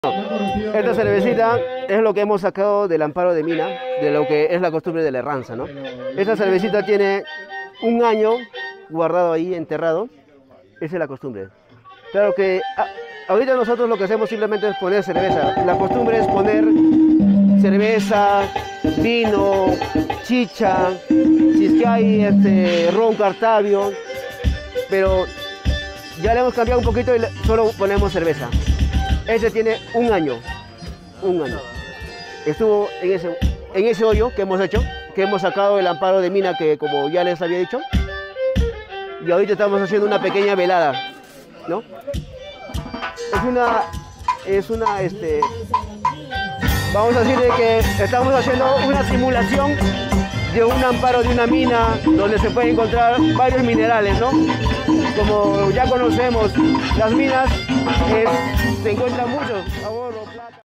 Esta cervecita es lo que hemos sacado del amparo de mina, de lo que es la costumbre de la herranza, ¿no? Esta cervecita tiene un año guardado ahí, enterrado. Esa es la costumbre. Claro que ahorita nosotros lo que hacemos simplemente es poner cerveza. La costumbre es poner cerveza, vino, chicha, si es que hay ron Cartavio, pero ya le hemos cambiado un poquito y solo ponemos cerveza. Este tiene un año. Estuvo en ese hoyo que hemos hecho, que hemos sacado el amparo de mina, que como ya les había dicho, y ahorita estamos haciendo una pequeña velada, ¿no? Vamos a decir de que estamos haciendo una simulación de un amparo de una mina donde se pueden encontrar varios minerales, ¿no? Como ya conocemos, las minas se encuentran muchos, oro, plata.